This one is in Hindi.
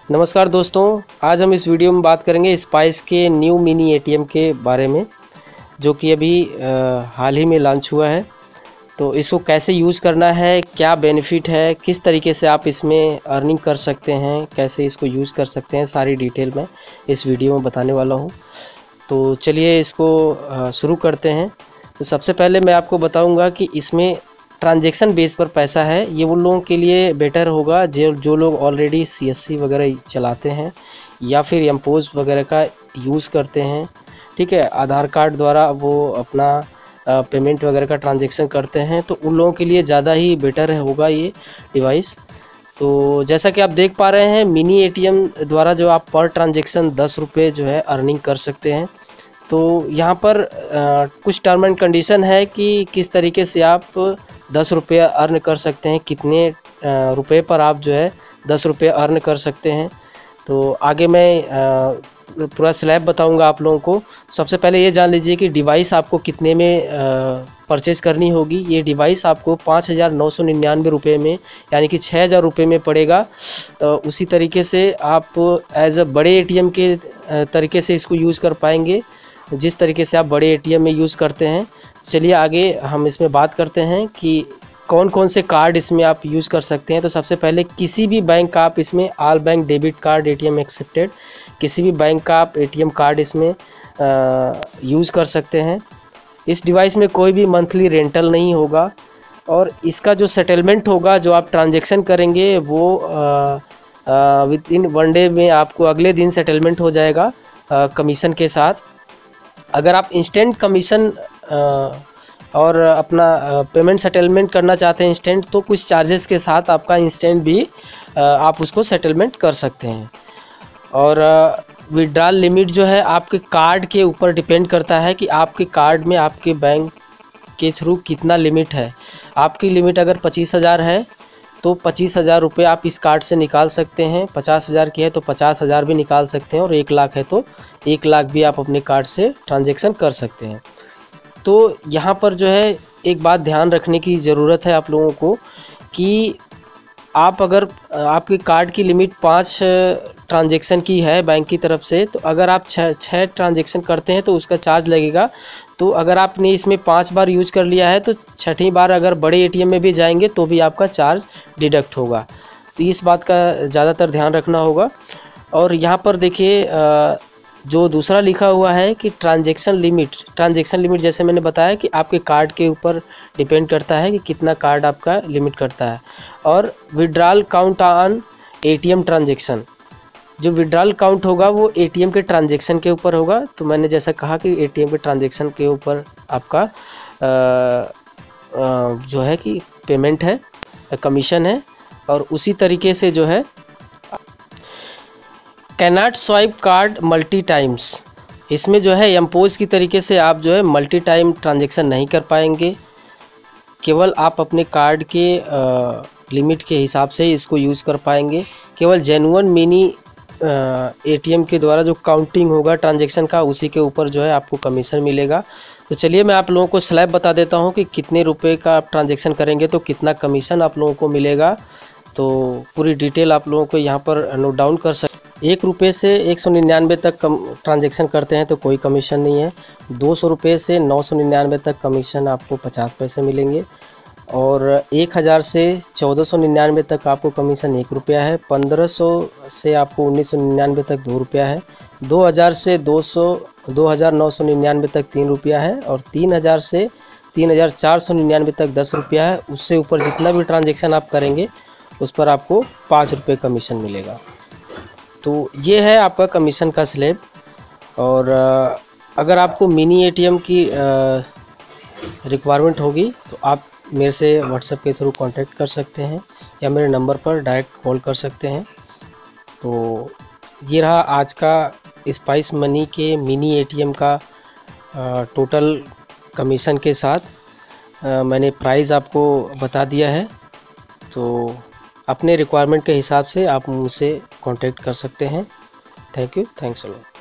नमस्कार दोस्तों, आज हम इस वीडियो में बात करेंगे स्पाइस के न्यू मिनी एटीएम के बारे में, जो कि अभी हाल ही में लॉन्च हुआ है। तो इसको कैसे यूज़ करना है, क्या बेनिफिट है, किस तरीके से आप इसमें अर्निंग कर सकते हैं, कैसे इसको यूज़ कर सकते हैं, सारी डिटेल में इस वीडियो में बताने वाला हूँ। तो चलिए इसको शुरू करते हैं। तो सबसे पहले मैं आपको बताऊँगा कि इसमें ट्रांजैक्शन बेस पर पैसा है, ये उन लोगों के लिए बेटर होगा जो लोग ऑलरेडी CSC वगैरह चलाते हैं या फिर एमपोज वगैरह का यूज़ करते हैं। ठीक है, आधार कार्ड द्वारा वो अपना पेमेंट वगैरह का ट्रांजैक्शन करते हैं, तो उन लोगों के लिए ज़्यादा ही बेटर होगा ये डिवाइस। तो जैसा कि आप देख पा रहे हैं, मिनी एटीएम द्वारा जो आप पर ट्रांजैक्शन 10 रुपये जो है अर्निंग कर सकते हैं। तो यहाँ पर कुछ टर्म एंड कंडीशन है कि किस तरीके से आप 10 रुपये अर्न कर सकते हैं, कितने रुपए पर आप जो है 10 रुपये अर्न कर सकते हैं। तो आगे मैं पूरा स्लैब बताऊंगा आप लोगों को। सबसे पहले ये जान लीजिए कि डिवाइस आपको कितने में परचेज़ करनी होगी। ये डिवाइस आपको 5,999 रुपये में, यानी कि 6,000 रुपये में पड़ेगा। उसी तरीके से आप एज अ बड़े एटीएम के तरीके से इसको यूज़ कर पाएंगे, जिस तरीके से आप बड़े एटीएम में यूज़ करते हैं। चलिए आगे हम इसमें बात करते हैं कि कौन कौन से कार्ड इसमें आप यूज़ कर सकते हैं। तो सबसे पहले किसी भी बैंक का आप इसमें all bank debit card ATM accepted, किसी भी बैंक का आप एटीएम कार्ड इसमें यूज़ कर सकते हैं। इस डिवाइस में कोई भी मंथली रेंटल नहीं होगा, और इसका जो सेटलमेंट होगा, जो आप ट्रांजैक्शन करेंगे, वो विद इन 1 डे में आपको अगले दिन सेटलमेंट हो जाएगा कमीशन के साथ। अगर आप इंस्टेंट कमीशन और अपना पेमेंट सेटलमेंट करना चाहते हैं इंस्टेंट, तो कुछ चार्जेस के साथ आपका इंस्टेंट भी आप उसको सेटलमेंट कर सकते हैं। और विड्रॉल लिमिट जो है आपके कार्ड के ऊपर डिपेंड करता है कि आपके कार्ड में आपके बैंक के थ्रू कितना लिमिट है। आपकी लिमिट अगर 25,000 है तो 25,000 रुपये आप इस कार्ड से निकाल सकते हैं। 50,000 की है तो 50,000 भी निकाल सकते हैं, और 1 लाख है तो 1 लाख भी आप अपने कार्ड से ट्रांजैक्शन कर सकते हैं। तो यहाँ पर जो है एक बात ध्यान रखने की ज़रूरत है आप लोगों को कि आप अगर आपके कार्ड की लिमिट 5 ट्रांजैक्शन की है बैंक की तरफ से, तो अगर आप 6 ट्रांजैक्शन करते हैं तो उसका चार्ज लगेगा। तो अगर आपने इसमें 5 बार यूज कर लिया है तो 6ठी बार अगर बड़े एटीएम में भी जाएंगे तो भी आपका चार्ज डिडक्ट होगा। तो इस बात का ज़्यादातर ध्यान रखना होगा। और यहाँ पर देखिए जो दूसरा लिखा हुआ है कि ट्रांजैक्शन लिमिट जैसे मैंने बताया कि आपके कार्ड के ऊपर डिपेंड करता है कि कितना कार्ड आपका लिमिट करता है। और withdrawal count on ATM transaction, जो विड्रॉल काउंट होगा वो एटीएम के ट्रांजैक्शन के ऊपर होगा। तो मैंने जैसा कहा कि एटीएम के ट्रांजैक्शन के ऊपर आपका जो है कि पेमेंट है, कमीशन है। और उसी तरीके से जो है cannot swipe card multi times, इसमें जो है एमपोज की तरीके से आप जो है मल्टी टाइम ट्रांजैक्शन नहीं कर पाएंगे। केवल आप अपने कार्ड के लिमिट के हिसाब से ही इसको यूज़ कर पाएंगे। केवल जेन्युइन मिनी एटीएम के द्वारा जो काउंटिंग होगा ट्रांजैक्शन का, उसी के ऊपर जो है आपको कमीशन मिलेगा। तो चलिए मैं आप लोगों को स्लैब बता देता हूँ कि कितने रुपए का आप ट्रांजैक्शन करेंगे तो कितना कमीशन आप लोगों को मिलेगा। तो पूरी डिटेल आप लोगों को यहाँ पर नोट डाउन कर सकते। 1 रुपये से 199 तक ट्रांजैक्शन करते हैं तो कोई कमीशन नहीं है। 200 रुपये से 999 तक कमीशन आपको 50 पैसे मिलेंगे। और 1000 से 1499 तक आपको कमीशन 1 रुपया है। 1500 से आपको 1999 तक 2 रुपया है। 2000 से 2,999 तक 3 रुपया है। और 3000 से 3,499 तक 10 रुपया है। उससे ऊपर जितना भी ट्रांजैक्शन आप करेंगे उस पर आपको 5 रुपये कमीशन मिलेगा। तो ये है आपका कमीशन का स्लैब। और अगर आपको मिनी एटीएम की रिक्वायरमेंट होगी तो आप मेरे से व्हाट्सएप के थ्रू कांटेक्ट कर सकते हैं या मेरे नंबर पर डायरेक्ट कॉल कर सकते हैं। तो ये रहा आज का स्पाइस मनी के मिनी एटीएम का टोटल कमीशन के साथ मैंने प्राइस आपको बता दिया है। तो अपने रिक्वायरमेंट के हिसाब से आप मुझसे कांटेक्ट कर सकते हैं। Thank you, thanks a lot.